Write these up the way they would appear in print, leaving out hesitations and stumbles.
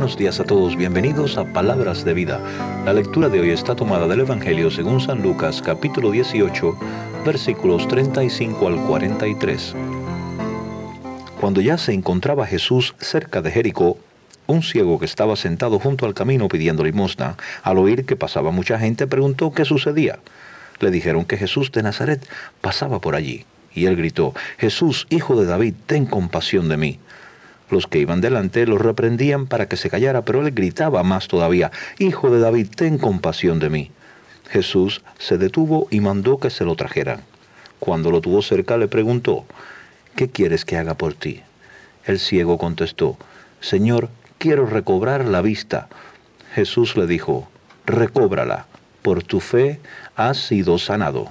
buenos días a todos, bienvenidos a Palabras de Vida. La lectura de hoy está tomada del Evangelio según San Lucas, capítulo 18, versículos 35 al 43. Cuando ya se encontraba Jesús cerca de Jericó, un ciego que estaba sentado junto al camino pidiendo limosna, al oír que pasaba mucha gente, preguntó qué sucedía. Le dijeron que Jesús de Nazaret pasaba por allí, y él gritó: «Jesús, hijo de David, ten compasión de mí». Los que iban delante lo reprendían para que se callara, pero él gritaba más todavía: «Hijo de David, ten compasión de mí». Jesús se detuvo y mandó que se lo trajeran. Cuando lo tuvo cerca le preguntó: «¿Qué quieres que haga por ti?». El ciego contestó: «Señor, quiero recobrar la vista». Jesús le dijo: «Recóbrala, por tu fe has sido sanado».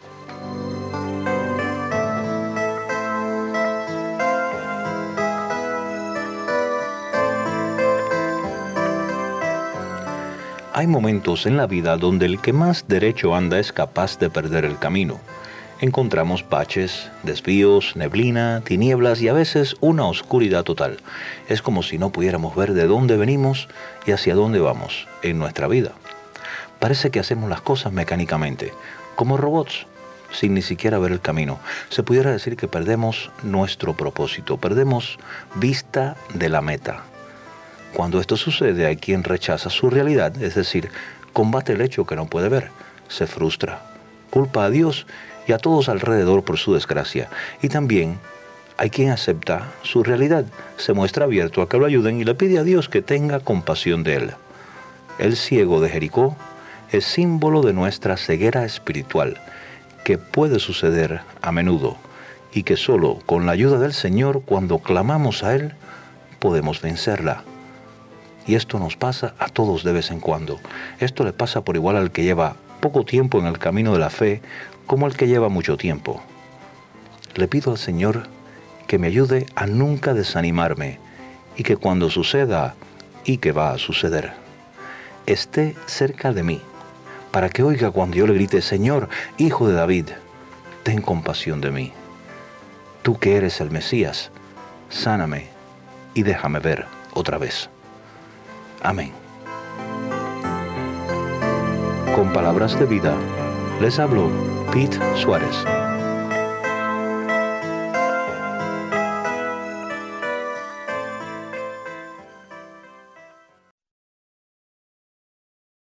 Hay momentos en la vida donde el que más derecho anda es capaz de perder el camino. Encontramos baches, desvíos, neblina, tinieblas y a veces una oscuridad total. Es como si no pudiéramos ver de dónde venimos y hacia dónde vamos en nuestra vida. Parece que hacemos las cosas mecánicamente, como robots, sin ni siquiera ver el camino. Se pudiera decir que perdemos nuestro propósito, perdemos vista de la meta. Cuando esto sucede, hay quien rechaza su realidad, es decir, combate el hecho que no puede ver, se frustra, culpa a Dios y a todos alrededor por su desgracia. Y también hay quien acepta su realidad, se muestra abierto a que lo ayuden y le pide a Dios que tenga compasión de él. El ciego de Jericó es símbolo de nuestra ceguera espiritual, que puede suceder a menudo y que solo con la ayuda del Señor, cuando clamamos a Él, podemos vencerla. Y esto nos pasa a todos de vez en cuando. Esto le pasa por igual al que lleva poco tiempo en el camino de la fe como al que lleva mucho tiempo. Le pido al Señor que me ayude a nunca desanimarme y que cuando suceda, y que va a suceder, esté cerca de mí, para que oiga cuando yo le grite: «Señor, hijo de David, ten compasión de mí. Tú que eres el Mesías, sáname y déjame ver otra vez». Amén. Con Palabras de Vida, les habló Pete Suárez.